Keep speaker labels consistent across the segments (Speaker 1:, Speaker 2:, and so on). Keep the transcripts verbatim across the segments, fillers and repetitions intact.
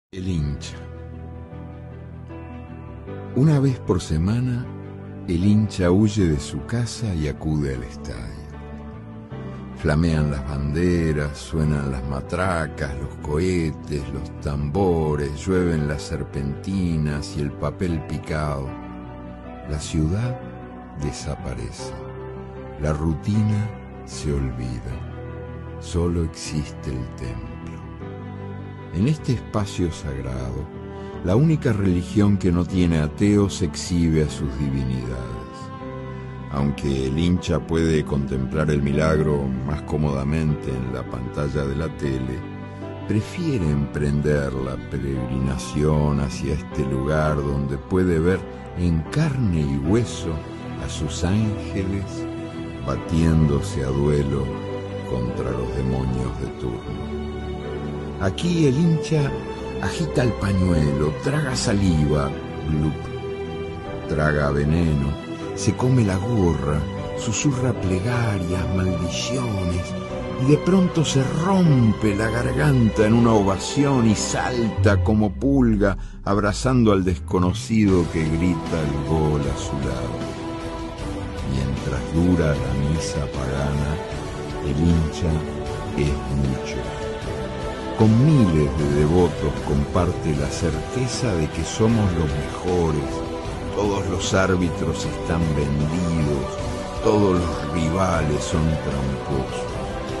Speaker 1: El hincha. Una vez por semana, el hincha huye de su casa y acude al estadio. Flamean las banderas, suenan las matracas, los cohetes, los tambores, llueven las serpentinas y el papel picado. La ciudad desaparece. La rutina se olvida. Solo existe el templo. En este espacio sagrado, la única religión que no tiene ateos exhibe a sus divinidades. Aunque el hincha puede contemplar el milagro más cómodamente en la pantalla de la tele, prefiere emprender la peregrinación hacia este lugar donde puede ver en carne y hueso a sus ángeles batiéndose a duelo contra los demonios de turno. Aquí el hincha agita el pañuelo, traga saliva, glup, traga veneno, se come la gorra, susurra plegarias, maldiciones, y de pronto se rompe la garganta en una ovación y salta como pulga, abrazando al desconocido que grita el gol a su lado. Mientras dura la misa pagana, el hincha es mucho. Con miles de devotos comparte la certeza de que somos los mejores, todos los árbitros están vendidos, todos los rivales son tramposos.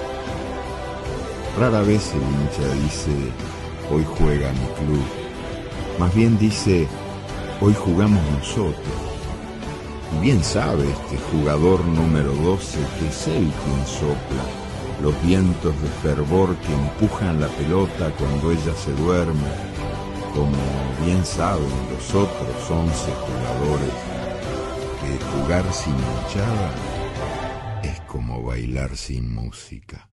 Speaker 1: Rara vez el hincha dice, hoy juega mi club, más bien dice, hoy jugamos nosotros. Y bien sabe este jugador número doce que es él quien sopla los vientos de fervor que empujan la pelota cuando ella se duerme, como bien saben los otros once jugadores que jugar sin hinchada es como bailar sin música.